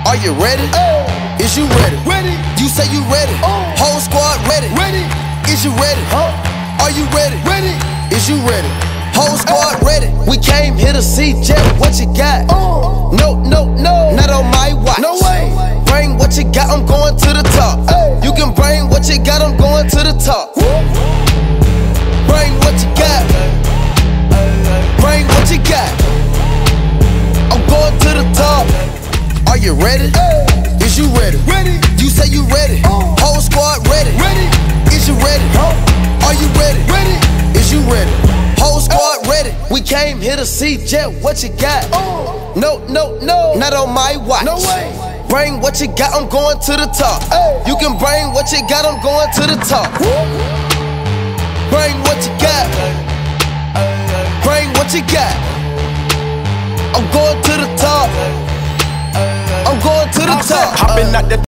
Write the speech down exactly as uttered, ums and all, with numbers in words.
Are you ready? Hey. Is you ready? Ready. You say you ready. Oh. Whole squad ready. Ready. Is you ready? Huh? Are you ready? Ready. Is you ready? Whole squad ready. We came here to see Jet. What you got? Oh. No, no, no. Not on my watch. No way. Bring what you got. I'm going to the top. Hey. You can bring what you got. I'm going to the top. Woo. Bring what you got. Bring what you got. I'm going to the top. Are you ready? Hey. Is you ready? Ready. You say you ready. Oh. Whole squad ready. Ready. Is you ready? Huh? Are you ready? Ready. Is you ready? Whole squad ready. We came here to see Jet. What you got? Oh. No, no, no. Not on my watch. No way. Bring what you got. I'm going to the top. Hey. You can bring what you got. I'm going to the top. Woo. Bring what you got. Bring what you got. I'm going to the top. I'm going to the top. Hopping at the